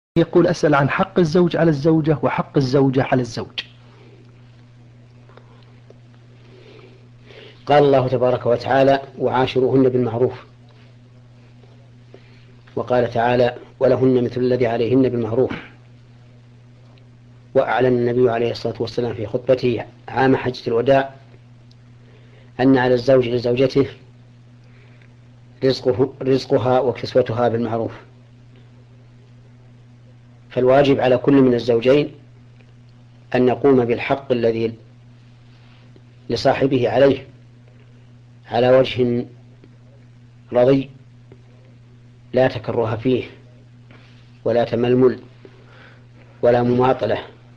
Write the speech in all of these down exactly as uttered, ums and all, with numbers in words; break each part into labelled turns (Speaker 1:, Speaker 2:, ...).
Speaker 1: يقول أسأل عن حق الزوج على الزوجة وحق الزوجة على الزوج.
Speaker 2: قال الله تبارك وتعالى: وعاشروهن بالمعروف. وقال تعالى: ولهن مثل الذي عليهن بالمعروف. وأعلن النبي عليه الصلاة والسلام في خطبته عام حجة الوداع أن على الزوج لزوجته رزقه رزقها وكسوتها بالمعروف. فالواجب على كل من الزوجين أن يقوم بالحق الذي لصاحبه عليه على وجه رضي، لا تكره فيه ولا تململ ولا مماطلة،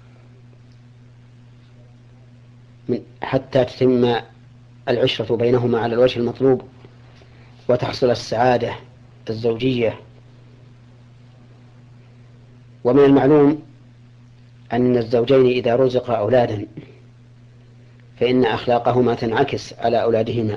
Speaker 2: حتى تتم العشرة بينهما على الوجه المطلوب وتحصل السعادة الزوجية. ومن المعلوم أن الزوجين إذا رزقا أولادا فإن أخلاقهما تنعكس على أولادهما.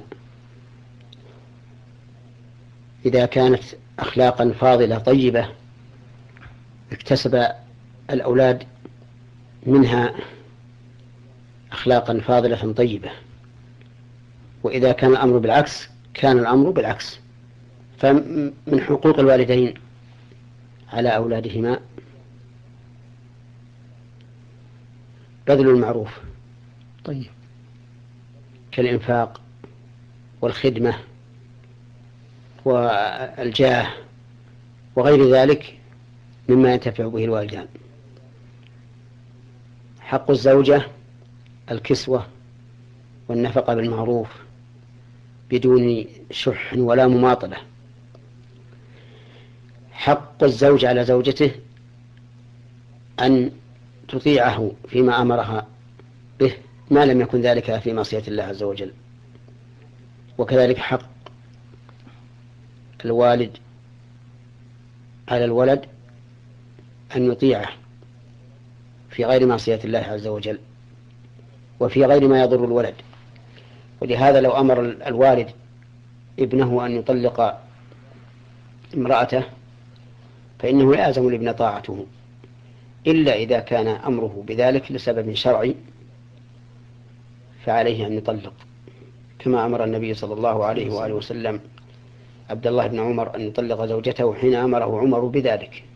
Speaker 2: إذا كانت أخلاقا فاضلة طيبة اكتسب الأولاد منها أخلاقا فاضلة طيبة، وإذا كان الأمر بالعكس كان الأمر بالعكس. فمن حقوق الوالدين على أولادهما بذل المعروف،
Speaker 1: طيب،
Speaker 2: كالإنفاق والخدمة والجاه وغير ذلك مما ينتفع به الوالدان. حق الزوجة الكسوة والنفقة بالمعروف بدون شح ولا مماطلة. حق الزوج على زوجته أن تطيعه فيما أمرها به ما لم يكن ذلك في معصية الله عز وجل. وكذلك حق الوالد على الولد أن يطيعه في غير معصية الله عز وجل وفي غير ما يضر الولد. ولهذا لو أمر الوالد ابنه أن يطلق امرأته فإنه يلزم الابن طاعته، إلا إذا كان أمره بذلك لسبب شرعي فعليه أن يطلق، كما أمر النبي صلى الله عليه وآله وسلم عبد الله بن عمر أن يطلق زوجته حين أمره عمر بذلك.